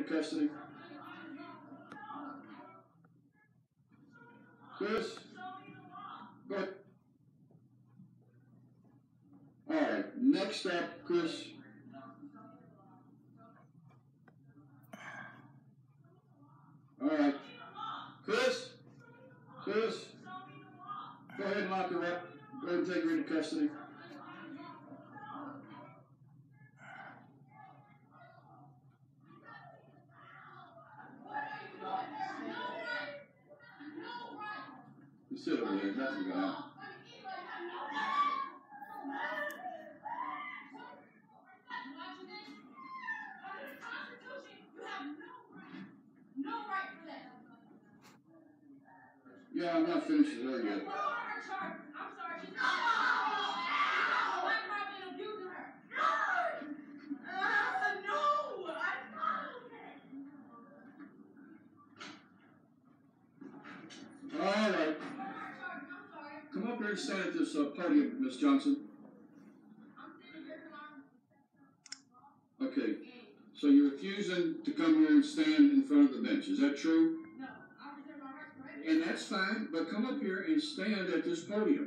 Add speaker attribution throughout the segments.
Speaker 1: custody? Chris? Go ahead. All right, next up, Chris. All right. Chris? Chris? Go ahead and lock her up. Go ahead and take her into custody. You sit over there. Nothing going on. Yeah, I'm not finished with her yet. All right. Come up here and stand at this podium, Miss Johnson. Okay. So you're refusing to come here and stand in front of the bench. Is that true? No. And that's fine, but come up here and stand at this podium.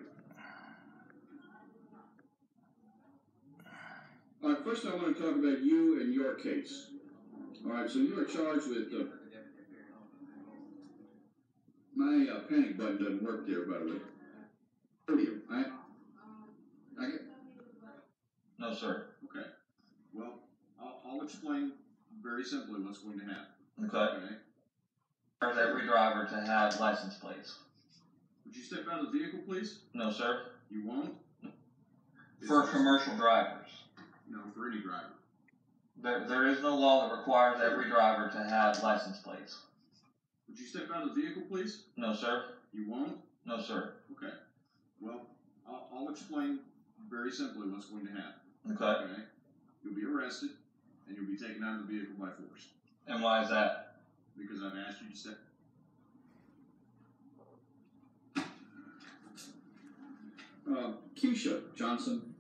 Speaker 1: All right, first I want to talk about you and your case. All right, so you are charged with... my panic button doesn't work there, by the way. Podium, right? I get...
Speaker 2: No, sir.
Speaker 3: Okay. Well, I'll explain very simply what's going to happen.
Speaker 2: Okay. Requires every driver to have license plates.
Speaker 3: Would you step out of the vehicle, please?
Speaker 2: No, sir.
Speaker 3: You won't?
Speaker 2: For commercial drivers.
Speaker 3: No, for any driver.
Speaker 2: There is no law that requires every driver to have license plates.
Speaker 3: Would you step out of the vehicle, please?
Speaker 2: No, sir.
Speaker 3: You won't?
Speaker 2: No, sir.
Speaker 3: Okay. Well, I'll explain very simply what's going to happen.
Speaker 2: Okay.
Speaker 3: Okay? You'll be arrested, and you'll be taken out of the vehicle by force.
Speaker 2: And why is that?
Speaker 3: Because I've asked you to step.
Speaker 1: Keisha Johnson.